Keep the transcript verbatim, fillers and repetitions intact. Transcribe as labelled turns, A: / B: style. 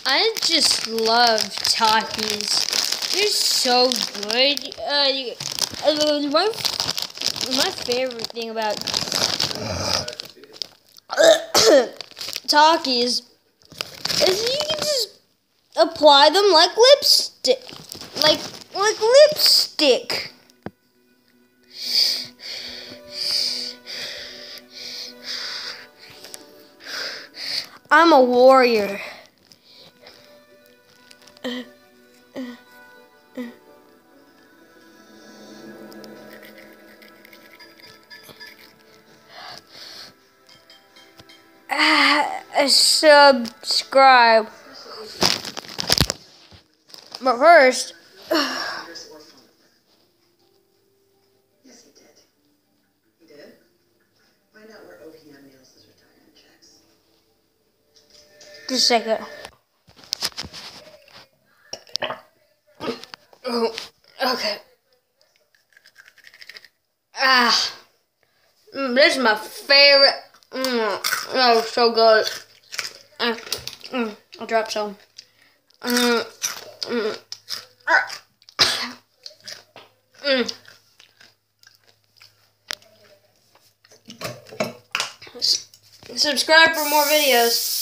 A: I just love takis. They're so good. Uh, you, uh, my, my favorite thing about takis is you can just apply them like lipstick. Like, like lipstick. I'm a warrior. Uh, subscribe. But first,
B: Yes, he did. He did? Find out where O P M mails his retirement checks.
A: just a second. Oh, okay. Ah, mm, this is my favorite. Mm, oh, so good. Uh, mm, I'll drop some. Mm, mm, ah, mm. S- subscribe for more videos.